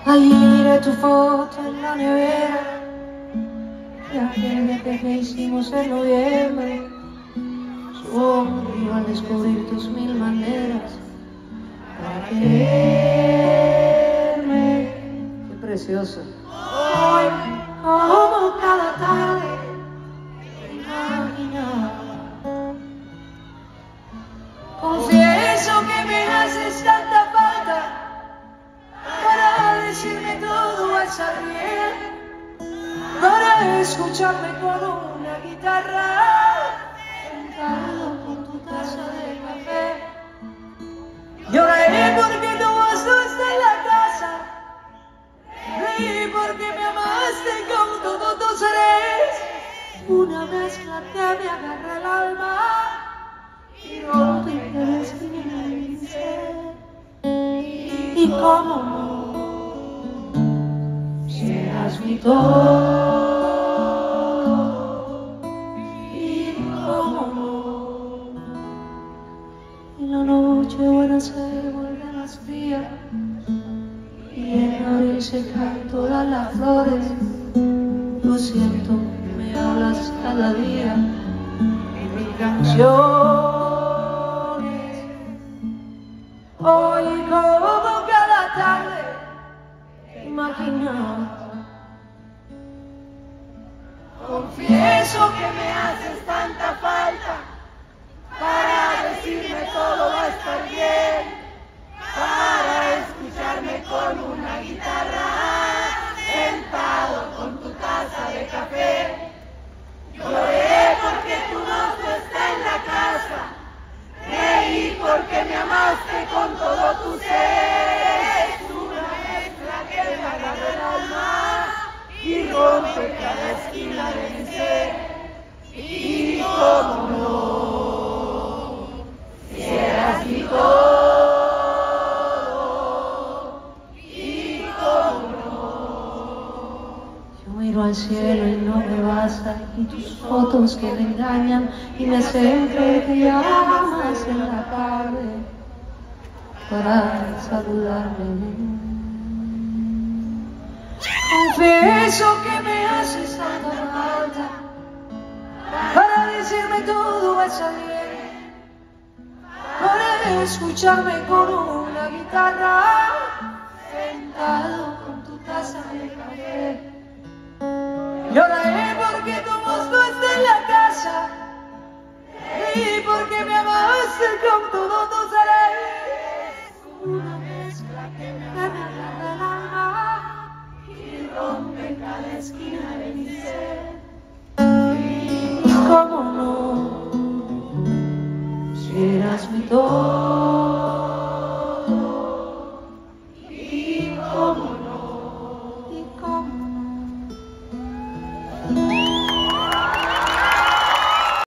Ahí miré tu foto en la nevera de aquel viaje que hicimos en noviembre. Sonrío al descubrir tus mil maneras para quererme. Qué precioso. Hoy, como cada tarde, te imaginaba. Confieso que me haces tanta falta para decirme todo va a estar bien, para escucharme con una guitarra sentado con tu taza de café. Lloraré porque tu voz no está en la casa, reí porque me amaste con todo tu ser. Una mezcla que me agarra el alma y rompe cada esquina de mi ser. Y cómo no, serás mi todo. Y cómo no, en la noche buena se vuelve más fría y en abril se caen todas las flores. Lo siento, me hablas cada día en mi canción. Hoy como cada tarde te imaginaba. Confieso que me haces tanta falta para decirme todo va a estar bien, para escucharme con una guitarra sentado con tu taza de café. Lloré porque tu voz no está en la casa, reí porque me amaste con todo tu ser. Es una mezcla que me agarra el alma y rompe cada esquina de mi ser. Y cómo no, si eras mi todo. Y cómo no, yo miro al cielo y no me basta, y tus fotos que me engañan y me hacen creer que llamas en la tarde para saludarme. Confieso que me haces tanta falta para decirme todo va a estar bien, para escucharme con una guitarra sentado con tu taza de café. Lloraré porque tu voz no está en la casa, y porque me amaste con todo tu ser. Una mezcla que me agarra el alma y rompe cada esquina de mi ser. Y cómo no, si eras mi todo.